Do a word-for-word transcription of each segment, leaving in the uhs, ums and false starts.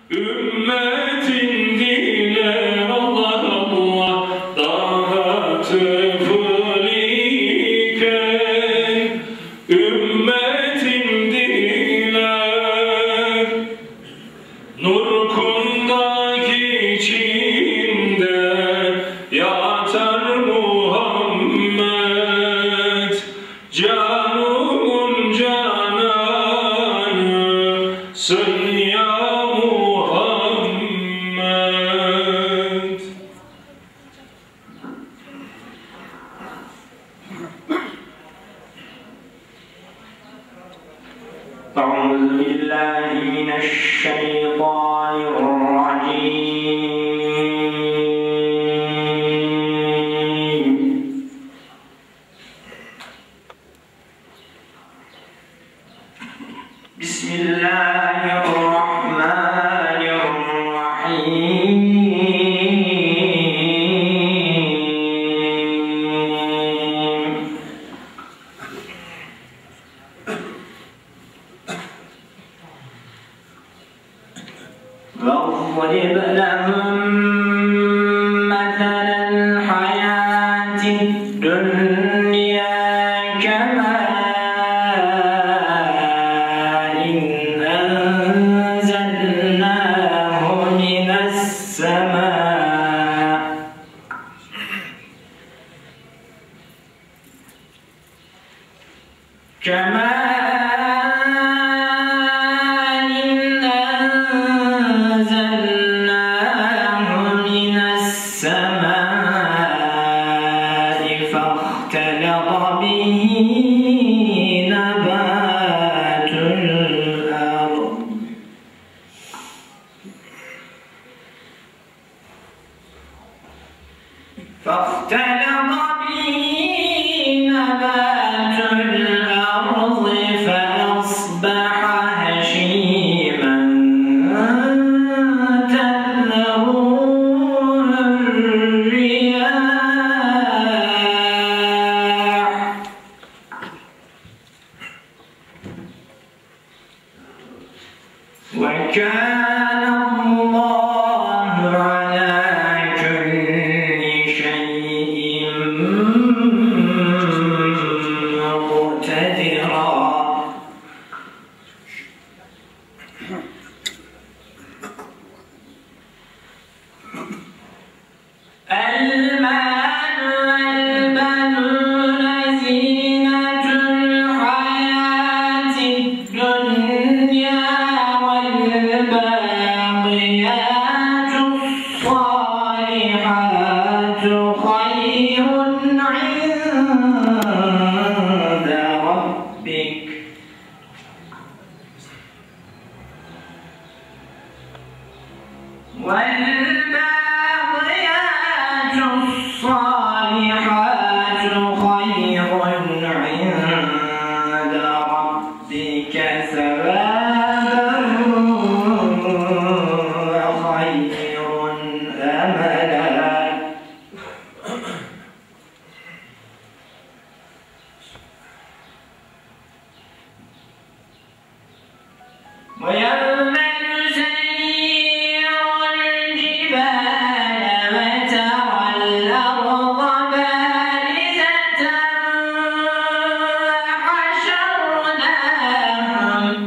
Ümmetin diler Allah Allah daha tıfılıyken, ümmetin diler nur kundak içinde yatar Muhammed, canımın cananısın ya Muhammed. أعوذ بالله من الشيطان الرجيم. بسم الله الرحمن الرحيم. واضرب لهم مثل الحياة الدنيا كماء أنزلناه من السماء كماء فاختلط به نبات الأرض فاختلط به نبات الأرض فأصبح هشيما تذروه الرياح وكان الله على كل شيء مقتدرا. المال والبنون زينة الحياة الدنيا والباقيات الصالحات خير عند ربك والباقيات الصالحات خير عند ربك ثوابا وخير أملا. ويوم نسير الجبال وترى الأرض بارزة وحشرناهم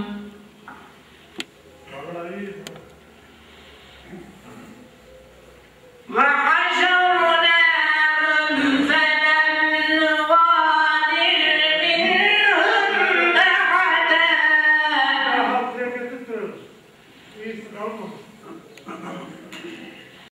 وحشرناهم فلم نغادر منهم أحدا.